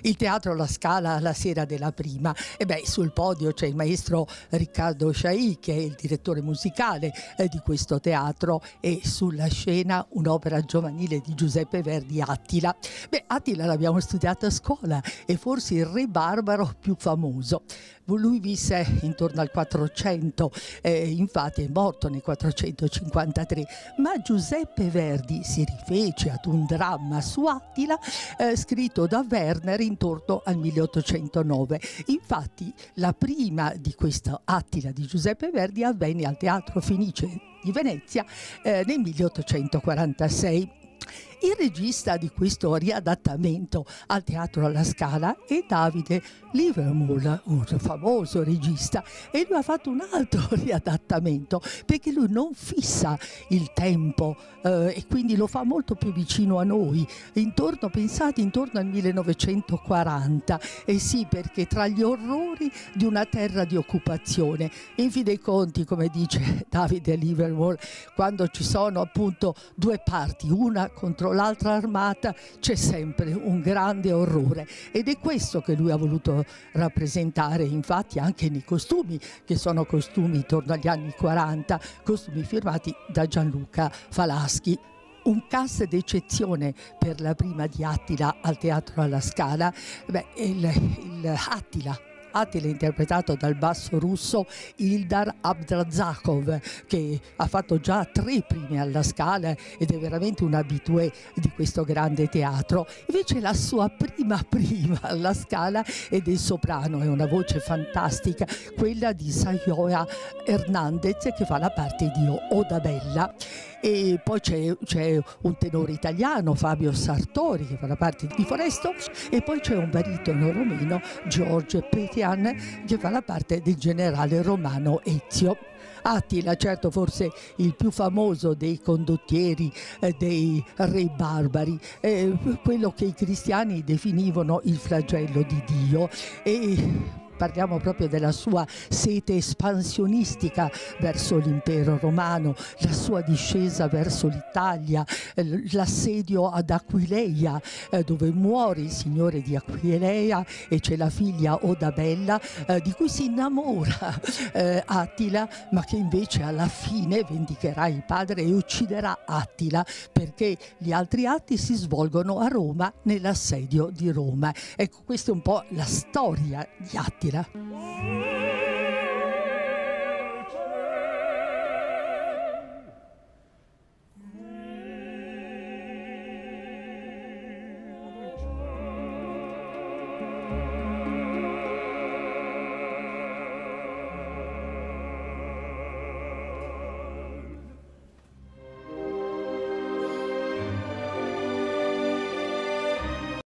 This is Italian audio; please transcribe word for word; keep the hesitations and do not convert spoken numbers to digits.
Il Teatro La Scala la sera della prima. E beh, sul podio c'è il maestro Riccardo Chailly, che è il direttore musicale eh, di questo teatro, e sulla scena un'opera giovanile di Giuseppe Verdi, Attila. Beh, Attila l'abbiamo studiato a scuola, è forse il re barbaro più famoso. Lui visse intorno al quattrocento, eh, infatti è morto nel quattrocentocinquantatré, ma Giuseppe Verdi si rifece ad un dramma su Attila eh, scritto da Werner intorno al milleottocentonove. Infatti la prima di questo Attila di Giuseppe Verdi avvenne al Teatro Fenice di Venezia eh, nel milleottocentoquarantasei. Il regista di questo riadattamento al Teatro alla Scala è Davide Livermore, un famoso regista, e lui ha fatto un altro riadattamento perché lui non fissa il tempo eh, e quindi lo fa molto più vicino a noi, intorno, pensate, intorno al millenovecentoquaranta. E sì, perché tra gli orrori di una terra di occupazione, in fin dei conti, come dice Davide Livermore, quando ci sono appunto due parti, una contro l'altra armata, c'è sempre un grande orrore, ed è questo che lui ha voluto rappresentare, infatti anche nei costumi, che sono costumi intorno agli anni quaranta, costumi firmati da Gianluca Falaschi. Un cast d'eccezione per la prima di Attila al Teatro alla Scala. Beh, il, il Attila Attila interpretato dal basso russo Ildar Abdrazakov, che ha fatto già tre prime alla Scala ed è veramente un habitué di questo grande teatro. Invece la sua prima prima alla Scala è del soprano, è una voce fantastica, quella di Sayoa Hernandez, che fa la parte di Odabella. E poi c'è un tenore italiano, Fabio Sartori, che fa la parte di Foresto, e poi c'è un baritono romeno, George Petian, che fa la parte del generale romano Ezio. Attila, certo, forse il più famoso dei condottieri eh, dei re barbari, eh, quello che i cristiani definivano il flagello di Dio. E parliamo proprio della sua sete espansionistica verso l'impero romano, la sua discesa verso l'Italia, l'assedio ad Aquileia, dove muore il signore di Aquileia e c'è la figlia Odabella, di cui si innamora Attila, ma che invece alla fine vendicherà il padre e ucciderà Attila, perché gli altri atti si svolgono a Roma nell'assedio di Roma. Ecco, questa è un po' la storia di Attila.